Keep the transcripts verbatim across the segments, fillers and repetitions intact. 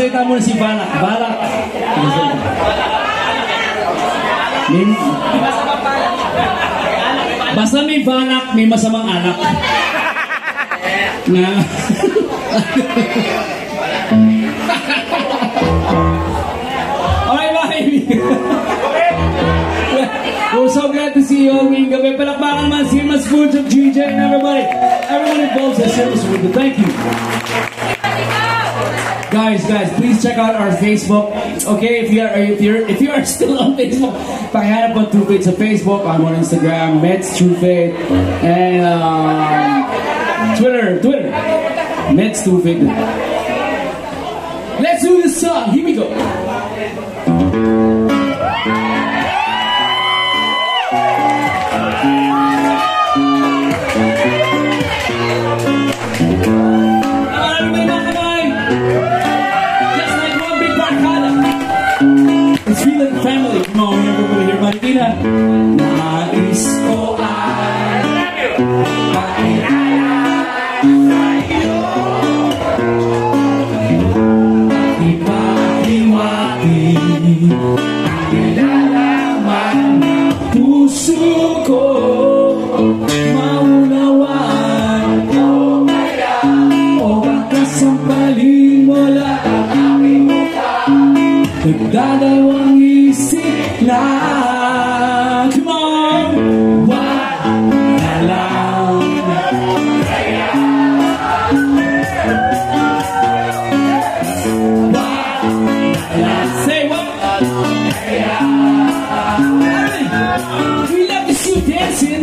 magsalita muna si Balak. Balak. May, basta may balak, may masamang alak. Na... Alright, bye! We're so glad to see you all ngayong gabi. Palakpakan naman si Mas Foods of G J and everybody. Everyone involved in service with you. Thank you. Guys, guys, please check out our Facebook. Okay, if you are if you're if you are still on Facebook, pakihanap po True Faith sa Facebook. I'm on Instagram, Mets True Faith, and um, Twitter, Twitter, Mets True Faith. Let's do this song. Here we go. It's feeling family. Come on, everybody here, Marikina. Nais ko ay pakialayo, ipahiwati ang nilalaman ng puso ko, maunawan o kaya o baka sampalin mo lang ang aking mukha. Nagdadalawang isip lang. Come on! Wag na lang kaya. Wag na lang. Say what? Kaya. We love to see you dancing.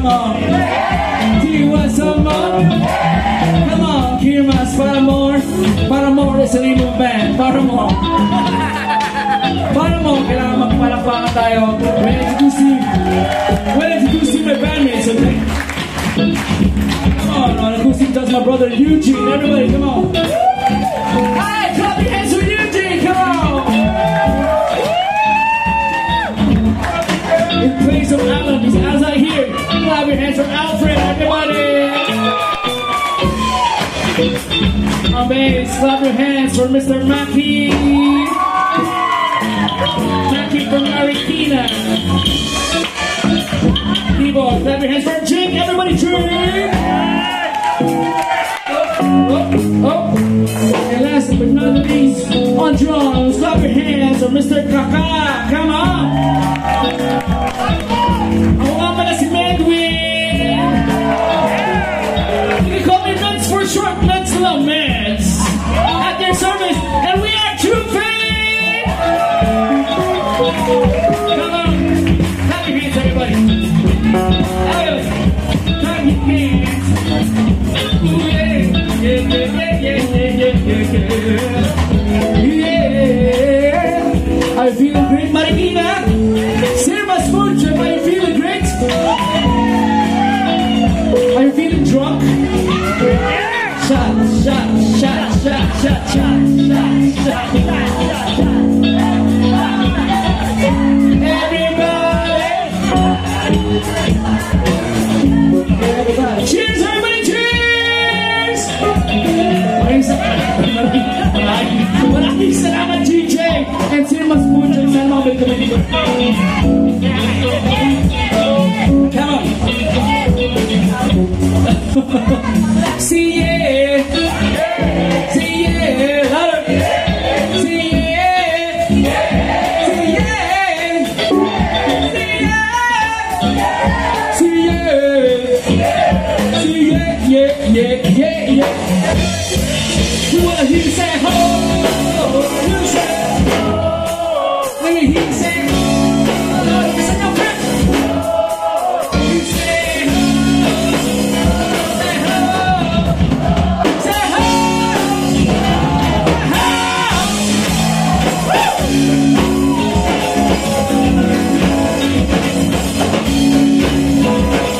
Come on. Do you want some more? Come on, Kirmas, para more. Para more is the name of band. Para more. Para more, kailangan magpalakpakan tayo. When introducing, when introducing my bandmates, okay? Come on, on acoustic, that's my brother Eugene. Everybody, come on. Hi, clap your hands for Eugene, come on. In place of Alan, he's outside here. Clap your hands for Alfred, everybody. On bass, clap your hands for Mister Mackie. Mackie from Marikina. Keyboard, clap your hands for Jake, everybody, Jake. Oh, oh, oh. And last but not least, on drums, clap your hands for Mister Kaka. Come on. Ako nga pala si Medwin. You can call me Meds for short, Meds love Meds. At their service, and we are True Faith. Come on. Clap your hands, everybody. Adios. Clap your hands. Ooh, yeah. Yeah, yeah, yeah, yeah, yeah, yeah, yeah. Are you feeling great, Marikina? Sirma Spoon Trip, are you feeling great? Are you feeling drunk? Shot, shot, shot, shot, shot, shot, shot, shot, shot. Everybody! Everybody! Cheers, everybody! Cheers! Maraming salamat, G J! And Sirma Spoon Trip, saan mabalik kami dito? Come on! See yeah! See yeah! Louder! See yeah! See yeah! See yeah! See yeah! See yeah! Yeah, yeah, yeah, yeah! We wanna hear you say ho! You say ho! Let me hear you say ho! Listen your friends! You say ho! Say ho! Say ho! Ho!